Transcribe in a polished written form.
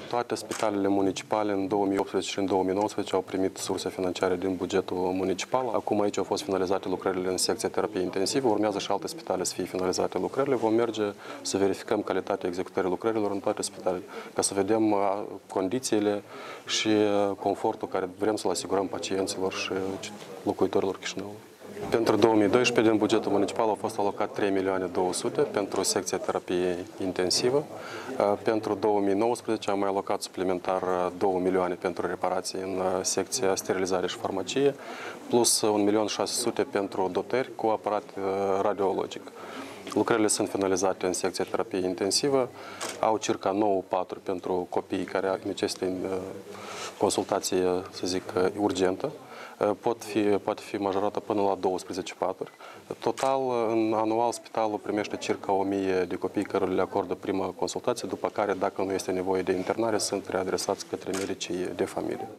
Toate spitalele municipale în 2018 și în 2019 au primit surse financiare din bugetul municipal. Acum aici au fost finalizate lucrările în secția terapie intensivă, urmează și alte spitale să fie finalizate lucrările. Vom merge să verificăm calitatea executării lucrărilor în toate spitalele, ca să vedem condițiile și confortul care vrem să-l asigurăm pacienților și locuitorilor Chișinăului. Pentru 2012, din bugetul municipal, au fost alocat 3.200.000 pentru secția terapie intensivă. Pentru 2019 am mai alocat suplimentar 2 milioane pentru reparații în secția sterilizare și farmacie, plus 1.600.000 pentru dotări cu aparat radiologic. Lucrările sunt finalizate în secția terapie intensivă, au circa 9 paturi pentru copiii care necesită consultație, să zic, urgentă. Poate fi majorată până la 12 paturi. Total, în anual, spitalul primește circa 1000 de copii care le acordă prima consultație, după care, dacă nu este nevoie de internare, sunt readresați către medicii de familie.